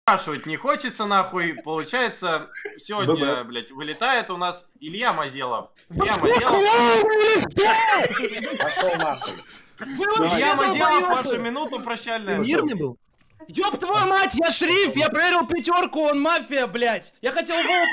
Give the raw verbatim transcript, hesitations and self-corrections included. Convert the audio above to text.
Спрашивать не хочется, нахуй. Получается, сегодня, блядь, вылетает у нас Илья Мазелов. Илья Мазелов. Пошел нахуй. Илья Мазелов, ваша минута прощальная. Мирный был? Ёб твою мать, я шриф, я проверил пятерку, он мафия, блядь. Я хотел Вову